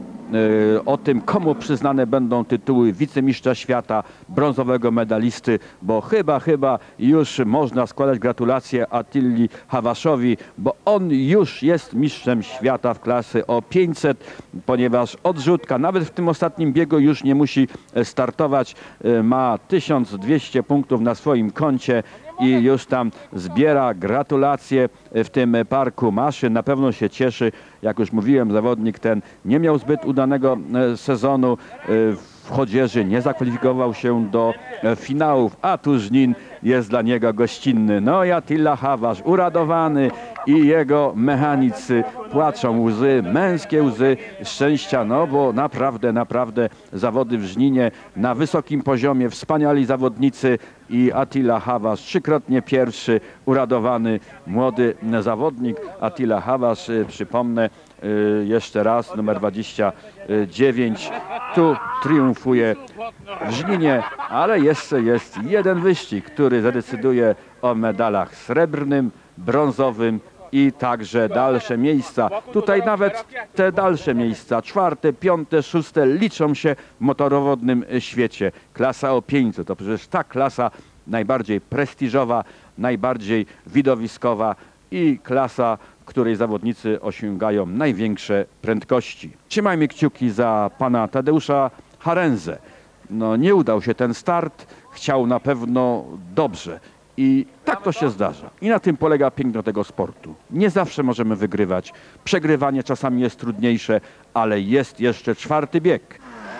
o tym, komu przyznane będą tytuły wicemistrza świata, brązowego medalisty, bo chyba, chyba już można składać gratulacje Attilli Hawaszowi, bo on już jest mistrzem świata w klasy o pięćset, ponieważ odrzutka nawet w tym ostatnim biegu już nie musi startować, ma tysiąc dwieście punktów na swoim koncie i już tam zbiera gratulacje w tym parku maszyn. Na pewno się cieszy. Jak już mówiłem, zawodnik ten nie miał zbyt udanego sezonu w chodzieży, nie zakwalifikował się do finałów, a tu Żnin jest dla niego gościnny. No i Attila Hawasz uradowany i jego mechanicy płaczą łzy, męskie łzy szczęścia, no bo naprawdę, naprawdę zawody w Żninie na wysokim poziomie, wspaniali zawodnicy i Attila Hawasz trzykrotnie pierwszy, uradowany młody zawodnik. Attila Hawasz, przypomnę jeszcze raz, numer dwadzieścia dziewięć, tu triumfuje w Żninie, ale jeszcze jest jeden wyścig, który zadecyduje o medalach srebrnym, brązowym i także dalsze miejsca. Tutaj nawet te dalsze miejsca, czwarte, piąte, szóste, liczą się w motorowodnym świecie. Klasa o pięćset to przecież ta klasa najbardziej prestiżowa, najbardziej widowiskowa i klasa, w której zawodnicy osiągają największe prędkości. Trzymajmy kciuki za pana Tadeusza Harenzę. No, nie udał się ten start, chciał na pewno dobrze. I tak to się zdarza. I na tym polega piękno tego sportu. Nie zawsze możemy wygrywać. Przegrywanie czasami jest trudniejsze, ale jest jeszcze czwarty bieg.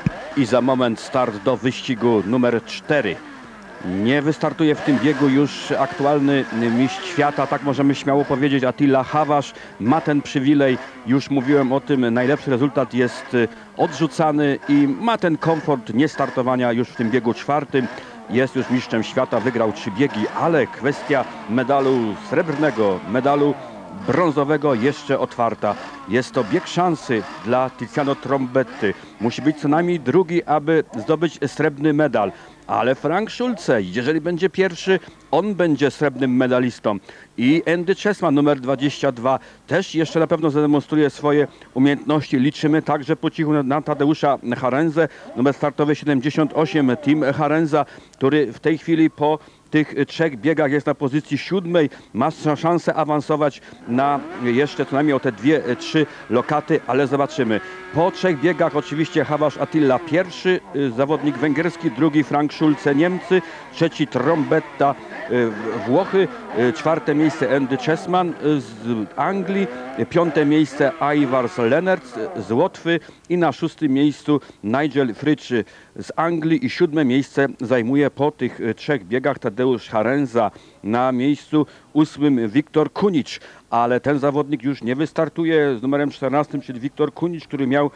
I za moment start do wyścigu numer cztery. Nie wystartuje w tym biegu już aktualny mistrz świata, tak możemy śmiało powiedzieć. Attila Hawasz ma ten przywilej. Już mówiłem o tym, najlepszy rezultat jest odrzucany i ma ten komfort niestartowania już w tym biegu czwartym. Jest już mistrzem świata, wygrał trzy biegi, ale kwestia medalu srebrnego, medalu brązowego jeszcze otwarta. Jest to bieg szansy dla Tiziano Trombetty. Musi być co najmniej drugi, aby zdobyć srebrny medal. Ale Frank Schulze, jeżeli będzie pierwszy, on będzie srebrnym medalistą. I Andy Chessman, numer dwadzieścia dwa, też jeszcze na pewno zademonstruje swoje umiejętności. Liczymy także po cichu na Tadeusza Harenzę, numer startowy siedemdziesiąt osiem, Team Harenza, który w tej chwili po tych trzech biegach jest na pozycji siódmej, ma szansę awansować na jeszcze co najmniej o te dwie, trzy lokaty, ale zobaczymy. Po trzech biegach oczywiście Hawasz Attila pierwszy, zawodnik węgierski, drugi Frank Schulze Niemcy, trzeci Trombetta Włochy, czwarte miejsce Andy Chessman z Anglii, piąte miejsce Aivars Lennart z Łotwy i na szóstym miejscu Nigel Fritsch z Anglii i siódme miejsce zajmuje po tych trzech biegach Tadeusz Harenza, na miejscu ósmym Wiktor Kunicz, ale ten zawodnik już nie wystartuje z numerem czternastym, czyli Wiktor Kunicz, który miał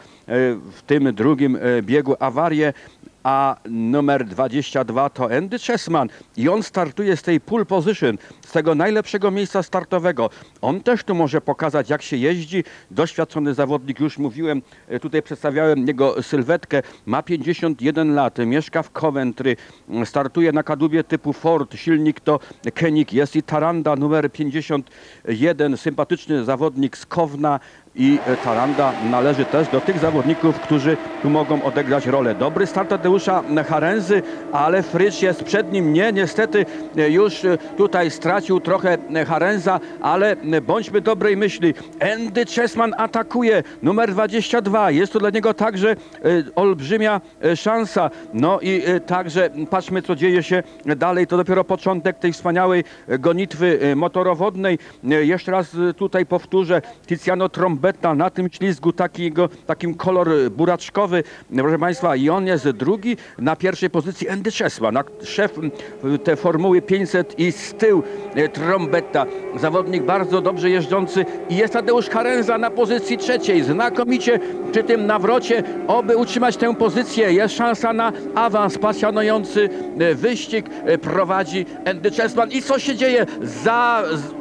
w tym drugim biegu awarię, a numer dwadzieścia dwa to Andy Chessman i on startuje z tej pole position, z tego najlepszego miejsca startowego. On też tu może pokazać, jak się jeździ. Doświadczony zawodnik, już mówiłem, tutaj przedstawiałem jego sylwetkę, ma pięćdziesiąt jeden lat, mieszka w Coventry, startuje na kadłubie typu Ford, silnik to Koenig, jest i Taranda numer pięćdziesiąt jeden, sympatyczny zawodnik z Kowna. I Taranda należy też do tych zawodników, którzy tu mogą odegrać rolę. Dobry start Tadeusza Harenzy, ale Fritsch jest przed nim. Nie, niestety już tutaj stracił trochę Harenza, ale bądźmy dobrej myśli. Andy Chessman atakuje, numer dwadzieścia dwa. Jest to dla niego także olbrzymia szansa. No i także patrzmy, co dzieje się dalej. To dopiero początek tej wspaniałej gonitwy motorowodnej. Jeszcze raz tutaj powtórzę. Tiziano Trombetta na tym ślizgu, takiego, takim kolor buraczkowy, proszę Państwa, i on jest drugi, na pierwszej pozycji Andy Chessman, szef te formuły pięćset i z tyłu Trombetta, zawodnik bardzo dobrze jeżdżący i jest Tadeusz Harenza na pozycji trzeciej, znakomicie przy tym nawrocie, oby utrzymać tę pozycję, jest szansa na awans, pasjonujący wyścig prowadzi Andy Chessman i co się dzieje? Za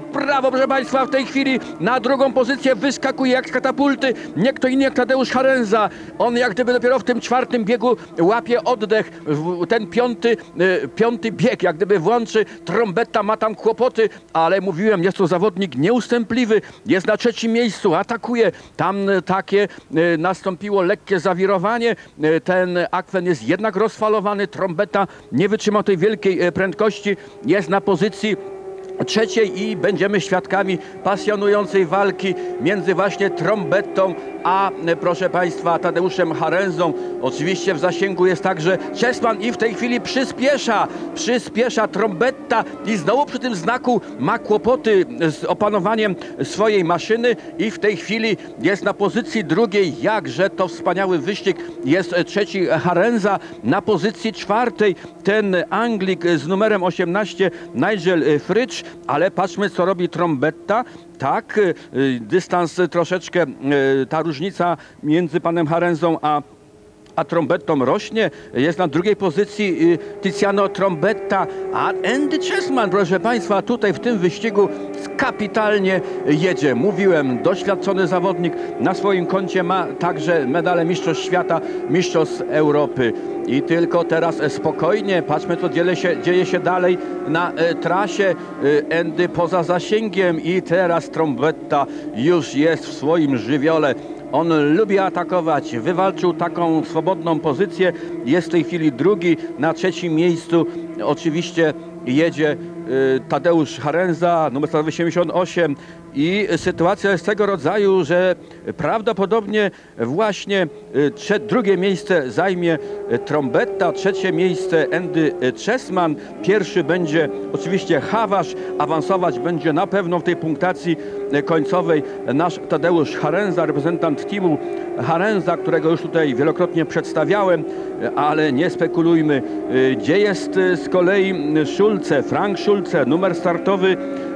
prawo, proszę Państwa, w tej chwili na drugą pozycję wyskakuje jak z katapulty nie kto inny jak Tadeusz Harenza. On jak gdyby dopiero w tym czwartym biegu łapie oddech. Ten piąty, piąty bieg jak gdyby włączy, Trombetta ma tam kłopoty, ale mówiłem, jest to zawodnik nieustępliwy, jest na trzecim miejscu, atakuje. Tam takie nastąpiło lekkie zawirowanie, ten akwen jest jednak rozfalowany, Trombetta nie wytrzymał tej wielkiej prędkości, jest na pozycji trzeciej i będziemy świadkami pasjonującej walki między właśnie Trombettą a, proszę Państwa, Tadeuszem Harenzą. Oczywiście w zasięgu jest także Czesman i w tej chwili przyspiesza, przyspiesza Trombetta i znowu przy tym znaku ma kłopoty z opanowaniem swojej maszyny i w tej chwili jest na pozycji drugiej. Jakże to wspaniały wyścig. Jest trzeci Harenza, na pozycji czwartej ten Anglik z numerem osiemnaście Nigel Fritsch, ale patrzmy, co robi Trombetta. Tak, dystans troszeczkę, ta różnica między panem Harenzą a a Trombettą rośnie. Jest na drugiej pozycji Tiziano Trombetta, a Andy Czesman, proszę Państwa, tutaj w tym wyścigu kapitalnie jedzie. Mówiłem, doświadczony zawodnik na swoim koncie ma także medale Mistrzostw Świata, Mistrzostw Europy. I tylko teraz spokojnie, patrzmy, co dzieje się, dzieje się dalej na e, trasie. E, Andy poza zasięgiem i teraz Trombetta już jest w swoim żywiole. On lubi atakować, wywalczył taką swobodną pozycję, jest w tej chwili drugi, na trzecim miejscu oczywiście jedzie y, Tadeusz Harenza, numer sto osiemdziesiąt osiem i sytuacja jest tego rodzaju, że prawdopodobnie właśnie y, trze, drugie miejsce zajmie y, Trombetta, trzecie miejsce Andy Czesman, pierwszy będzie oczywiście Hawasz, awansować będzie na pewno w tej punktacji y, końcowej nasz Tadeusz Harenza, reprezentant teamu Harenza, którego już tutaj wielokrotnie przedstawiałem, ale nie spekulujmy. Gdzie jest z kolei Schulze, Frank Schulze, numer startowy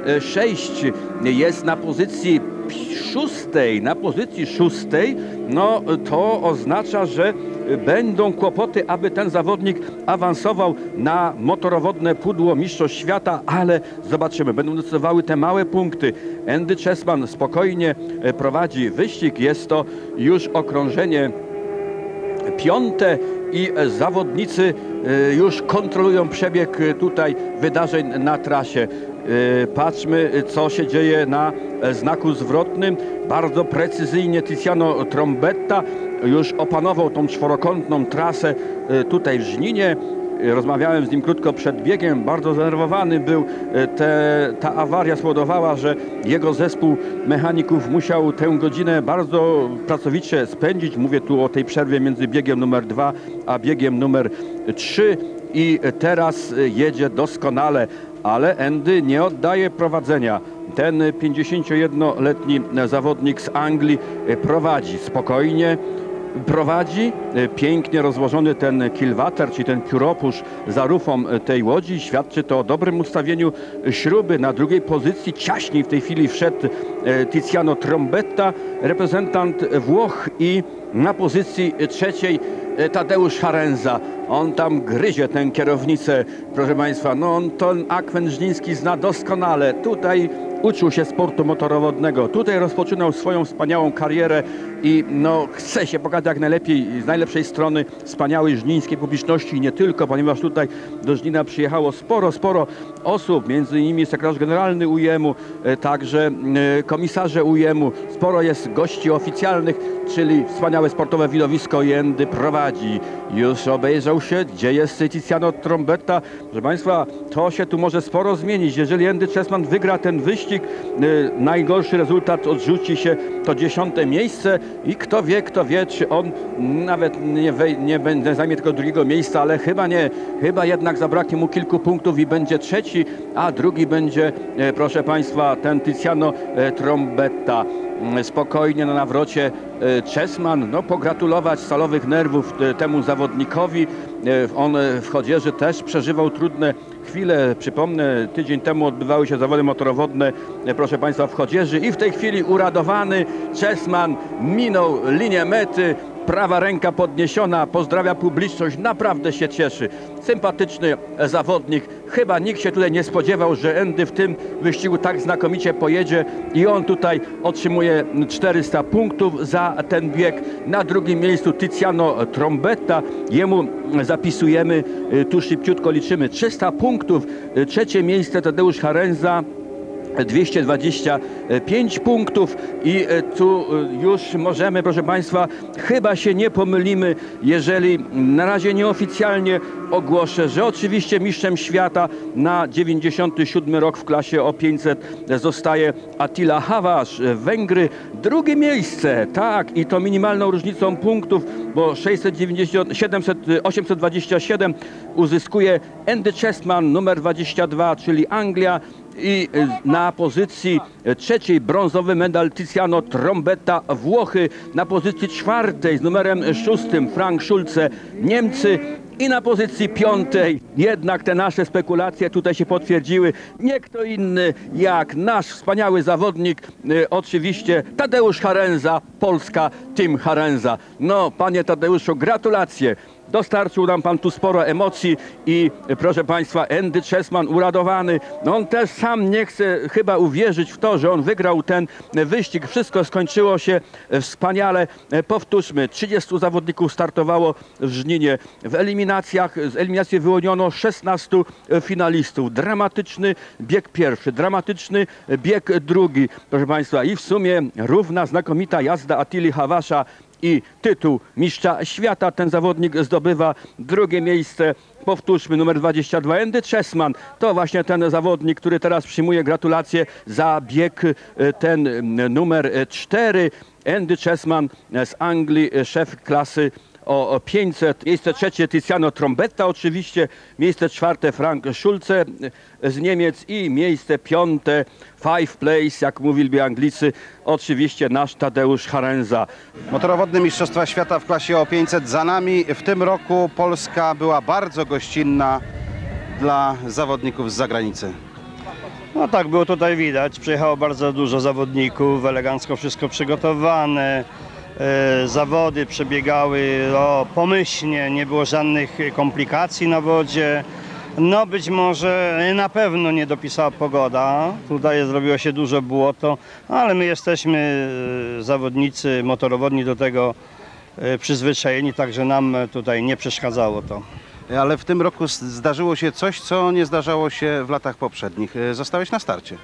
sześć, jest na pozycji szóstej, na pozycji szóstej, no to oznacza, że będą kłopoty, aby ten zawodnik awansował na motorowodne pudło Mistrzostw Świata, ale zobaczymy, będą decydowały te małe punkty. Andy Czesman spokojnie prowadzi wyścig, jest to już okrążenie piąte i zawodnicy już kontrolują przebieg tutaj wydarzeń na trasie. Patrzmy, co się dzieje na znaku zwrotnym. Bardzo precyzyjnie Tiziano Trombetta już opanował tą czworokątną trasę tutaj w Żninie. Rozmawiałem z nim krótko przed biegiem, bardzo zdenerwowany był. Te, ta awaria spowodowała, że jego zespół mechaników musiał tę godzinę bardzo pracowicie spędzić. Mówię tu o tej przerwie między biegiem numer dwa a biegiem numer trzy i teraz jedzie doskonale, ale Andy nie oddaje prowadzenia. Ten pięćdziesięciojednoletni zawodnik z Anglii prowadzi spokojnie. Prowadzi pięknie rozłożony ten kilwater, czyli ten pióropusz za rufą tej łodzi. Świadczy to o dobrym ustawieniu śruby. Na drugiej pozycji ciaśniej w tej chwili wszedł Tiziano Trombetta, reprezentant Włoch, i na pozycji trzeciej Tadeusz Harenza. On tam gryzie tę kierownicę, proszę Państwa. No on ten akwen żniński zna doskonale. Tutaj uczył się sportu motorowodnego. Tutaj rozpoczynał swoją wspaniałą karierę i no, chce się pokazać jak najlepiej, z najlepszej strony wspaniałej żnińskiej publiczności i nie tylko, ponieważ tutaj do Żnina przyjechało sporo, sporo osób, między innymi sekretarz generalny U I M-u, także komisarze U I M-u, sporo jest gości oficjalnych, czyli wspaniałe sportowe widowisko i Andy prowadzi. Już obejrzał się, gdzie jest Tiziano Trombetta. Proszę Państwa, to się tu może sporo zmienić. Jeżeli Andy Czesman wygra ten wyścig, najgorszy rezultat odrzuci się to dziesiąte miejsce i kto wie, kto wie, czy on nawet nie, wej, nie będzie zajmie tylko drugiego miejsca, ale chyba nie. Chyba jednak zabraknie mu kilku punktów i będzie trzeci, a drugi będzie, proszę Państwa, ten Tiziano Trombetta. Spokojnie na nawrocie Czesman, no pogratulować stalowych nerwów temu zawodnikowi. On w Chodzieży też przeżywał trudne chwile. Przypomnę, tydzień temu odbywały się zawody motorowodne, proszę Państwa, w Chodzieży i w tej chwili uradowany Czesman minął linię mety prawa ręka podniesiona, pozdrawia publiczność, naprawdę się cieszy. Sympatyczny zawodnik, chyba nikt się tutaj nie spodziewał, że Andy w tym wyścigu tak znakomicie pojedzie i on tutaj otrzymuje czterysta punktów za ten bieg. Na drugim miejscu Tiziano Trombetta, jemu zapisujemy, tu szybciutko liczymy, trzysta punktów. Trzecie miejsce Tadeusz Harenza, dwieście dwadzieścia pięć punktów i tu już możemy, proszę Państwa, chyba się nie pomylimy, jeżeli na razie nieoficjalnie ogłoszę, że oczywiście mistrzem świata na dziewięćdziesiąty siódmy rok w klasie o pięćset zostaje Attila Havas, Węgry. Drugie miejsce, tak, i to minimalną różnicą punktów, bo sześćset dziewięćdziesiąt, siedemset, osiemset dwadzieścia siedem uzyskuje Andy Chessman, numer dwadzieścia dwa, czyli Anglia. I na pozycji trzeciej brązowy medal Tiziano Trombetta, Włochy. Na pozycji czwartej z numerem szóstym Frank Schulze, Niemcy. I na pozycji piątej jednak te nasze spekulacje tutaj się potwierdziły. Nie kto inny jak nasz wspaniały zawodnik, y, oczywiście Tadeusz Harenza, Polska, Team Harenza. No, panie Tadeuszu, gratulacje. Dostarczył nam pan tu sporo emocji i proszę Państwa, Andy Chessman uradowany. No on też sam nie chce chyba uwierzyć w to, że on wygrał ten wyścig. Wszystko skończyło się wspaniale. Powtórzmy, trzydziestu zawodników startowało w Żninie. W eliminacjach, z eliminacji wyłoniono szesnastu finalistów. Dramatyczny bieg pierwszy, dramatyczny bieg drugi, proszę Państwa. I w sumie równa, znakomita jazda Attili Havasa i tytuł mistrza świata. Ten zawodnik zdobywa drugie miejsce. Powtórzmy, numer dwadzieścia dwa, Andy Chessman. To właśnie ten zawodnik, który teraz przyjmuje gratulacje za bieg ten numer cztery. Andy Chessman z Anglii, szef klasy o pięćset. Miejsce trzecie Tiziano Trombetta oczywiście, miejsce czwarte Frank Schulze z Niemiec i miejsce piąte, five place, jak mówili Anglicy, oczywiście nasz Tadeusz Harenza. Motorowodne Mistrzostwa Świata w klasie o pięćset za nami. W tym roku Polska była bardzo gościnna dla zawodników z zagranicy. No tak, było tutaj widać. Przyjechało bardzo dużo zawodników, elegancko wszystko przygotowane. E, zawody przebiegały o, pomyślnie, nie było żadnych komplikacji na wodzie. No być może na pewno nie dopisała pogoda, tutaj zrobiło się dużo błoto, ale my jesteśmy e, zawodnicy motorowodni do tego e, przyzwyczajeni, także nam tutaj nie przeszkadzało to. Ale w tym roku zdarzyło się coś, co nie zdarzało się w latach poprzednich. Zostałeś na starcie.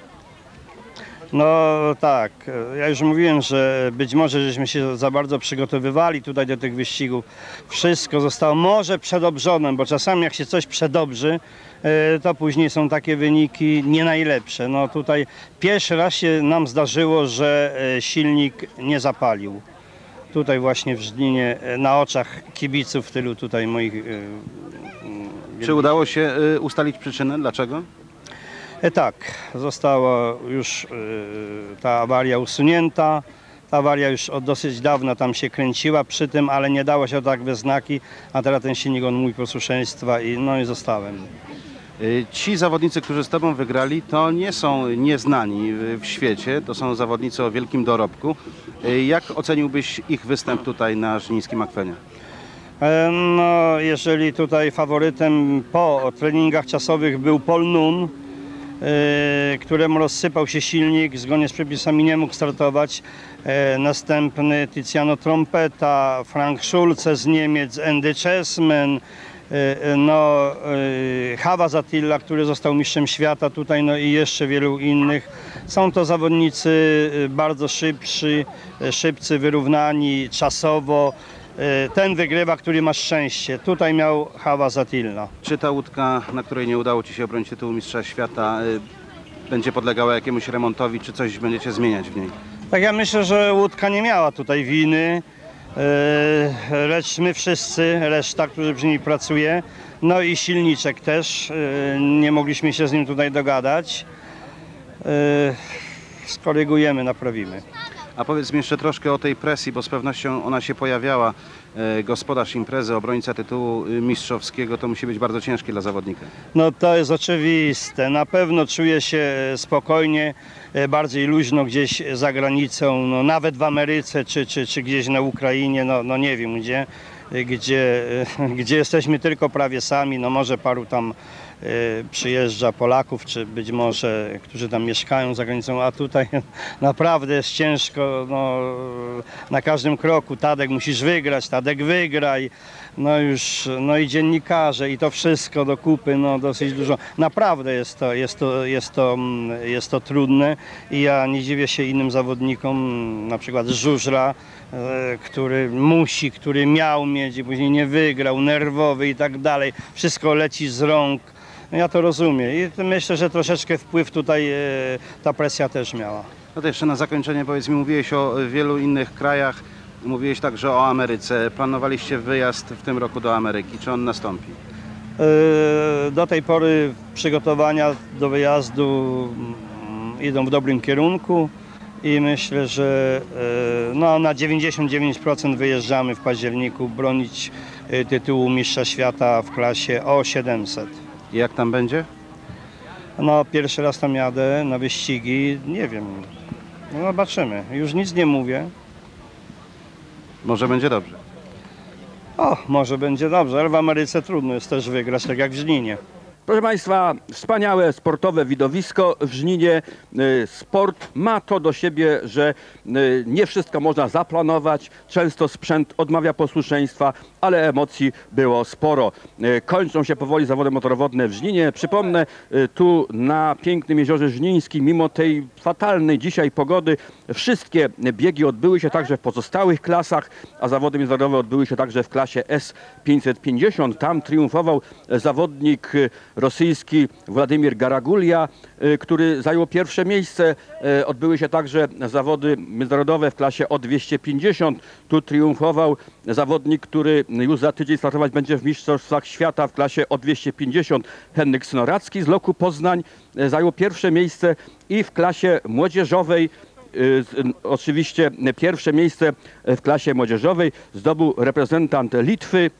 No tak, ja już mówiłem, że być może żeśmy się za bardzo przygotowywali tutaj do tych wyścigów. Wszystko zostało może przedobrzonem, bo czasami jak się coś przedobrzy, to później są takie wyniki nie najlepsze. No tutaj pierwszy raz się nam zdarzyło, że silnik nie zapalił. Tutaj właśnie w Żninie, na oczach kibiców, tylu tutaj moich... Czy udało się ustalić przyczynę? Dlaczego? E, tak, została już y, ta awaria usunięta. Ta awaria już od dosyć dawna tam się kręciła przy tym, ale nie dało się tak we znaki, a teraz ten silnik on mój posłuszeństwa i no i zostałem. Ci zawodnicy, którzy z Tobą wygrali, to nie są nieznani w świecie, to są zawodnicy o wielkim dorobku. Jak oceniłbyś ich występ tutaj na żnińskim akwenie? E, no, jeżeli tutaj faworytem po treningach czasowych był Paul Nunn, Yy, któremu rozsypał się silnik, zgodnie z przepisami nie mógł startować. Yy, następny Tiziano Trombetta, Frank Schulze z Niemiec, Andy Chessman, yy, no, yy, Havas Attila, który został mistrzem świata tutaj, no i jeszcze wielu innych. Są to zawodnicy bardzo szybcy, szybcy, wyrównani czasowo. Ten wygrywa, który ma szczęście. Tutaj miał Havas Attila. Czy ta łódka, na której nie udało Ci się obronić tytułu mistrza świata, będzie podlegała jakiemuś remontowi, czy coś będziecie zmieniać w niej? Tak, ja myślę, że łódka nie miała tutaj winy, lecz my wszyscy, reszta, którzy przy niej pracuje, no i silniczek też, nie mogliśmy się z nim tutaj dogadać. Skorygujemy, naprawimy. A powiedz mi jeszcze troszkę o tej presji, bo z pewnością ona się pojawiała. E, gospodarz imprezy, obrońca tytułu mistrzowskiego, to musi być bardzo ciężkie dla zawodnika. No to jest oczywiste. Na pewno czuję się spokojnie, bardziej luźno gdzieś za granicą, no nawet w Ameryce czy, czy, czy gdzieś na Ukrainie, no, no nie wiem gdzie, gdzie, gdzie jesteśmy tylko prawie sami, no może paru tam y, przyjeżdża Polaków, czy być może, którzy tam mieszkają za granicą, a tutaj naprawdę jest ciężko, no, na każdym kroku. Tadek, musisz wygrać, Tadek, wygraj, no już, no i dziennikarze i to wszystko do kupy, no dosyć dużo. Naprawdę jest to, jest to, jest to, jest to trudne i ja nie dziwię się innym zawodnikom, na przykład Żużla, który musi, który miał mieć i później nie wygrał, nerwowy i tak dalej. Wszystko leci z rąk. No ja to rozumiem i myślę, że troszeczkę wpływ tutaj ta presja też miała. No to jeszcze na zakończenie powiedz mi, mówiłeś o wielu innych krajach, mówiłeś także o Ameryce. Planowaliście wyjazd w tym roku do Ameryki. Czy on nastąpi? Do tej pory przygotowania do wyjazdu idą w dobrym kierunku. I myślę, że no, na dziewięćdziesiąt dziewięć procent wyjeżdżamy w październiku bronić tytułu mistrza świata w klasie O siedemset. I jak tam będzie? No pierwszy raz tam jadę na wyścigi, nie wiem, no, zobaczymy. Już nic nie mówię. Może będzie dobrze. O, może będzie dobrze, ale w Ameryce trudno jest też wygrać, tak jak w Żninie. Proszę Państwa, wspaniałe sportowe widowisko w Żninie. Sport ma to do siebie, że nie wszystko można zaplanować. Często sprzęt odmawia posłuszeństwa, ale emocji było sporo. Kończą się powoli zawody motorowodne w Żninie. Przypomnę, tu na pięknym jeziorze Żnińskim, mimo tej fatalnej dzisiaj pogody, wszystkie biegi odbyły się także w pozostałych klasach, a zawody międzynarodowe odbyły się także w klasie S pięćset pięćdziesiąt. Tam triumfował zawodnik rosyjski Władimir Garagulia, który zajął pierwsze miejsce. Odbyły się także zawody międzynarodowe w klasie O dwieście pięćdziesiąt. Tu triumfował zawodnik, który już za tydzień startować będzie w Mistrzostwach Świata w klasie O dwieście pięćdziesiąt. Henryk Snoracki z Loku Poznań zajął pierwsze miejsce i w klasie młodzieżowej, oczywiście pierwsze miejsce w klasie młodzieżowej zdobył reprezentant Litwy,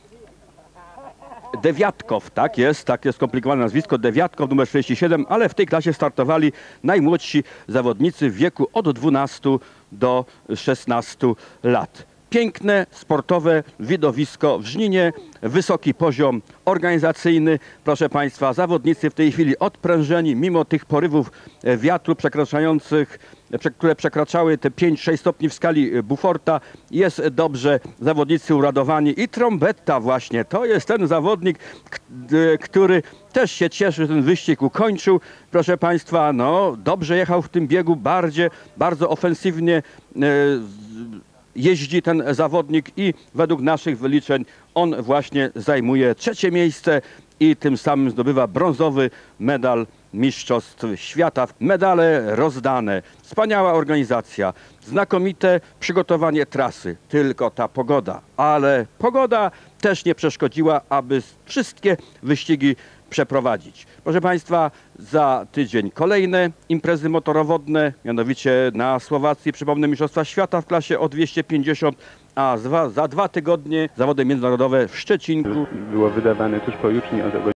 Dewiatkow, tak jest, takie skomplikowane nazwisko, Dewiatkow, numer czterdzieści siedem, ale w tej klasie startowali najmłodsi zawodnicy w wieku od dwunastu do szesnastu lat. Piękne, sportowe widowisko w Żninie, wysoki poziom organizacyjny. Proszę Państwa, zawodnicy w tej chwili odprężeni, mimo tych porywów wiatru przekraczających, które przekraczały te pięć sześć stopni w skali Beauforta. Jest dobrze, zawodnicy uradowani i Trombetta właśnie, to jest ten zawodnik, który też się cieszy, że ten wyścig ukończył. Proszę Państwa, no dobrze jechał w tym biegu, bardziej, bardzo ofensywnie jeździ ten zawodnik i według naszych wyliczeń on właśnie zajmuje trzecie miejsce i tym samym zdobywa brązowy medal Mistrzostw Świata. Medale rozdane, wspaniała organizacja, znakomite przygotowanie trasy, tylko ta pogoda. Ale pogoda też nie przeszkodziła, aby wszystkie wyścigi przeprowadzić. Proszę Państwa, za tydzień kolejne imprezy motorowodne, mianowicie na Słowacji, przypomnę, Mistrzostwa Świata w klasie O dwieście pięćdziesiąt, a za, za dwa tygodnie zawody międzynarodowe w Szczecinku. Było wydawane tuż po juczni o